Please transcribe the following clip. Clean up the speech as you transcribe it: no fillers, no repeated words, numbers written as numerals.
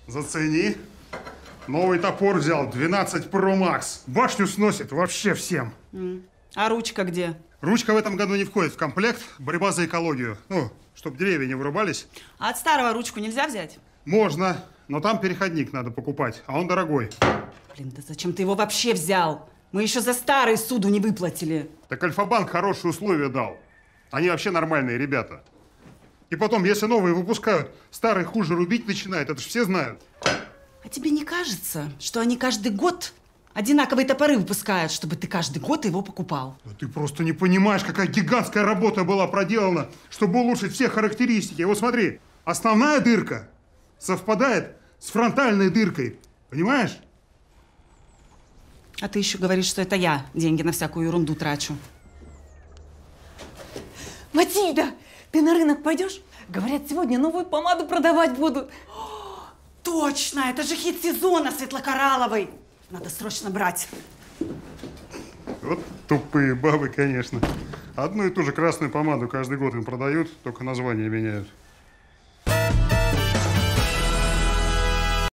Зацени. Новый топор взял, 12 Pro Max. Башню сносит вообще всем. А ручка где? Ручка в этом году не входит в комплект. Борьба за экологию. Ну, чтобы деревья не вырубались. А от старого ручку нельзя взять? Можно, но там переходник надо покупать, а он дорогой. Блин, да зачем ты его вообще взял? Мы еще за старый суду не выплатили. Так Альфа-банк хорошие условия дал. Они вообще нормальные ребята. И потом, если новые выпускают, старые хуже рубить начинают, это же все знают. А тебе не кажется, что они каждый год одинаковые топоры выпускают, чтобы ты каждый год его покупал? Да ты просто не понимаешь, какая гигантская работа была проделана, чтобы улучшить все характеристики. Вот смотри, основная дырка совпадает с фронтальной дыркой. Понимаешь? А ты еще говоришь, что это я деньги на всякую ерунду трачу. Матильда, ты на рынок пойдешь? Говорят, сегодня новую помаду продавать будут. Точно, это же хит сезона светлокоралловый. Надо срочно брать. Вот тупые бабы, конечно. Одну и ту же красную помаду каждый год им продают, только название меняют.